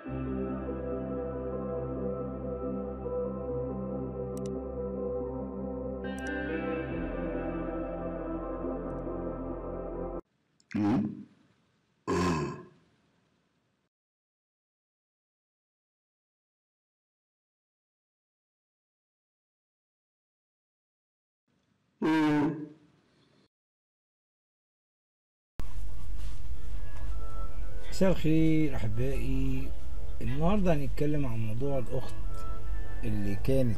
مساء الخير أحبائي. النهاردة هنتكلم عن موضوع الأخت اللي كانت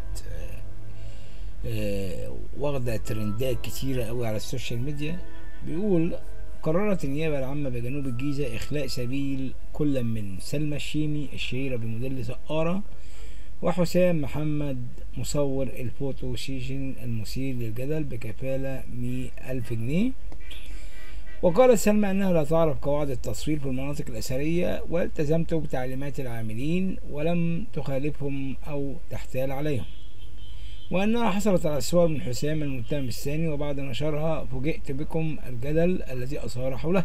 واخدة ترندات كتيرة قوي على السوشيال ميديا. بيقول: قررت النيابة العامة بجنوب الجيزة إخلاء سبيل كل من سلمى الشيمي الشهيرة بموديل سقارة، وحسام محمد مصور الفوتو سيشن المثير للجدل بكفالة 100,000 جنيه. وقالت سلمى أنها لا تعرف قواعد التصوير في المناطق الأثرية، والتزمت بتعليمات العاملين ولم تخالفهم أو تحتال عليهم، وأنها حصلت على الصور من حسام المتهم الثاني، وبعد نشرها فوجئت بكم الجدل الذي أثار حوله.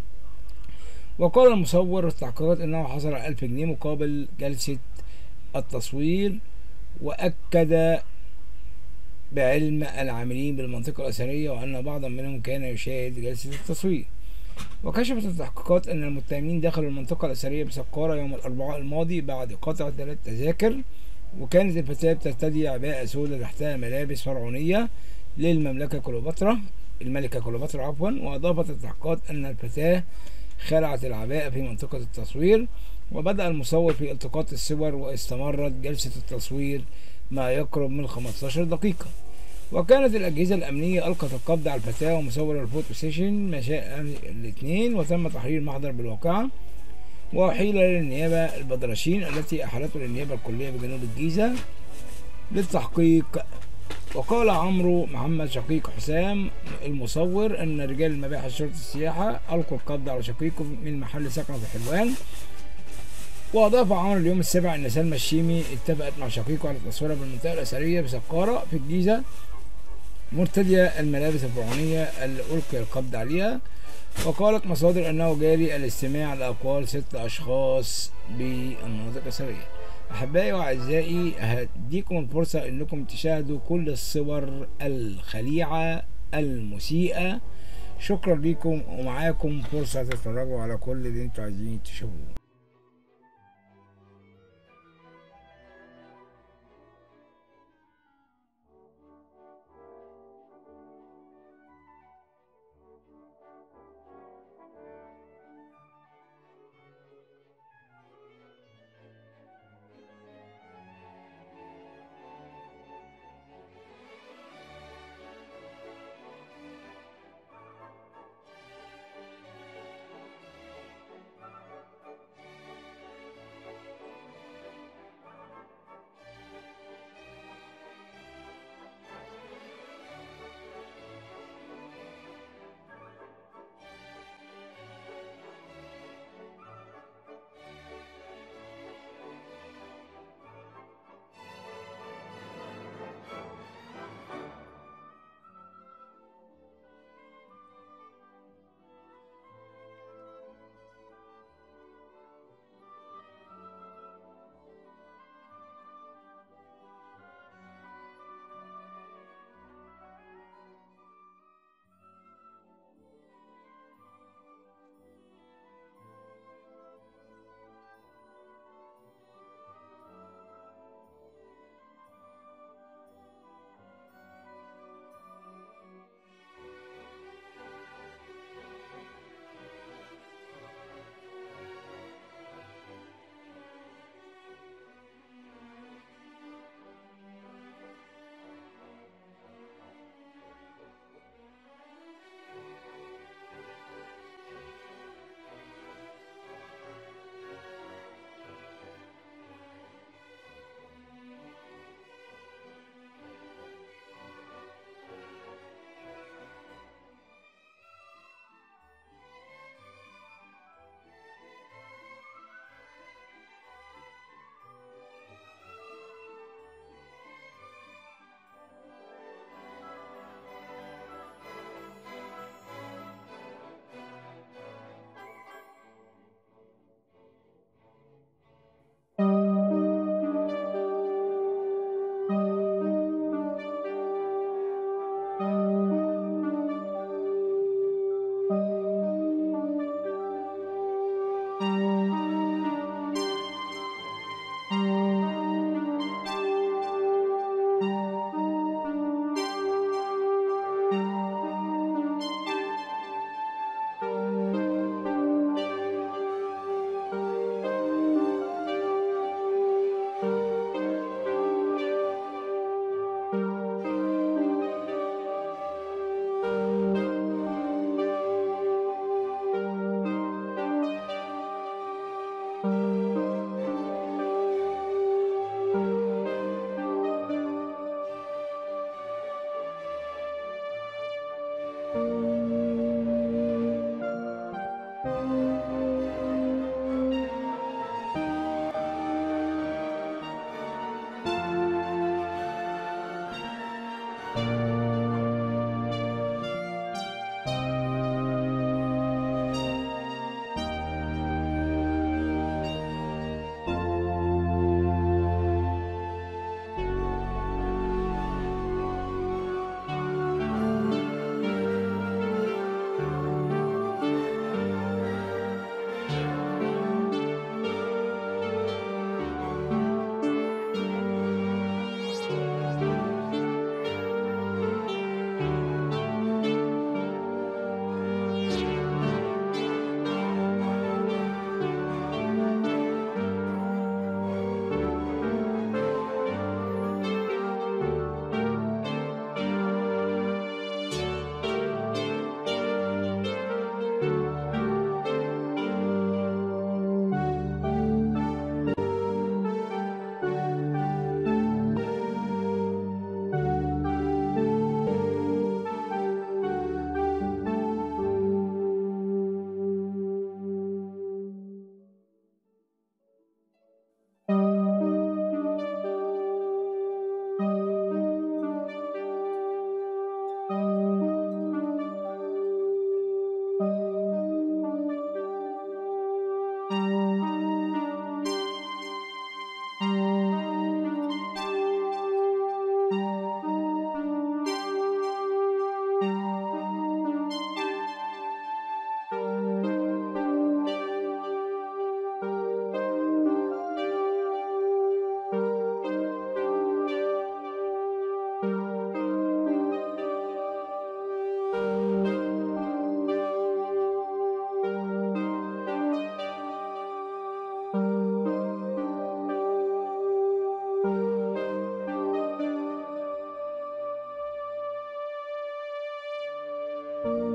وقال المصور في التحقيقات أنه حصل على 1000 جنيه مقابل جلسة التصوير، وأكد بعلم العاملين بالمنطقة الأثرية وأن بعضا منهم كان يشاهد جلسة التصوير. وكشفت التحقيقات أن المتهمين دخلوا المنطقة الأثرية بسقارة يوم الأربعاء الماضي بعد قطع 3 تذاكر، وكانت الفتاة بترتدي عباءة سوداء تحتها ملابس فرعونية للمملكة كليوباترا الملكة كليوباترا عفوا. وأضافت التحقيقات أن الفتاة خلعت العباءة في منطقة التصوير، وبدأ المصور في التقاط الصور، واستمرت جلسة التصوير ما يقرب من 15 دقيقة. وكانت الأجهزة الأمنية ألقت القبض على الفتاة ومصور الفوتو سيشن مساء الاثنين، وتم تحرير محضر بالواقعة وأحيل للنيابة البدرشين التي أحالته للنيابة الكلية بجنوب الجيزة للتحقيق. وقال عمرو محمد شقيق حسام المصور أن رجال المباحث شرطة السياحة ألقوا القبض على شقيقه من محل سكنه في حلوان. وأضاف عمرو اليوم السابع أن سلمى الشيمي اتفقت مع شقيقه على تصويرها بالمنطقة الأثرية بسقارة في الجيزة مرتدية الملابس الفرعونية اللي ألقي القبض عليها. وقالت مصادر أنه جاري الاستماع لأقوال 6 أشخاص بالمناطق الأثرية. أحبائي وأعزائي، هديكم الفرصة أنكم تشاهدوا كل الصور الخليعة المسيئة. شكرا لكم، ومعاكم فرصة تتفرجوا على كل اللي انتوا عايزين تشوفوه. you.